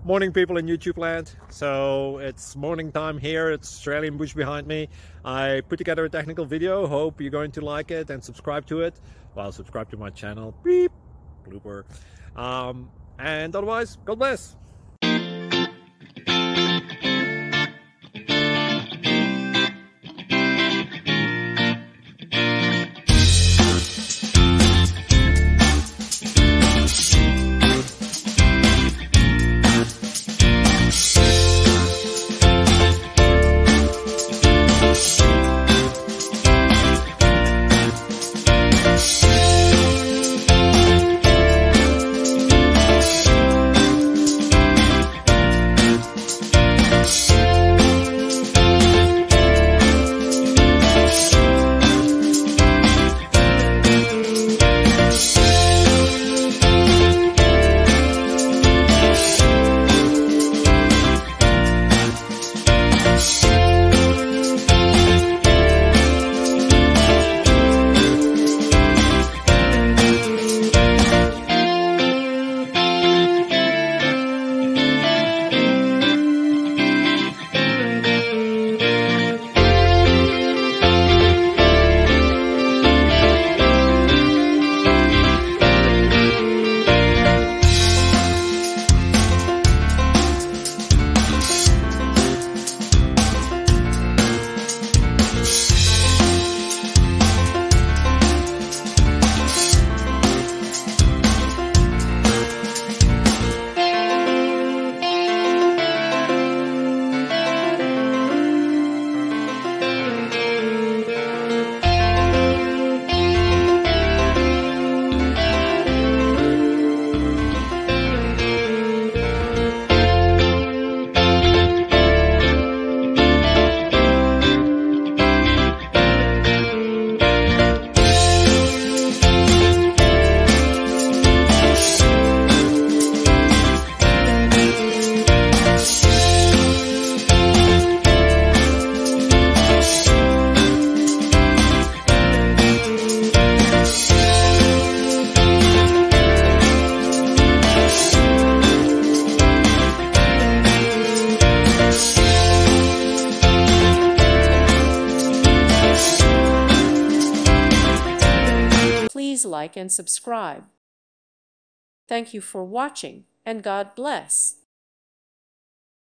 Morning, people in YouTube land. So it's morning time here. It's Australian bush behind me. I put together a technical video. Hope you're going to like it and subscribe to it. Well, subscribe to my channel. Beep. Blooper. And otherwise, God bless. Please like and subscribe. Thank you for watching, and God bless.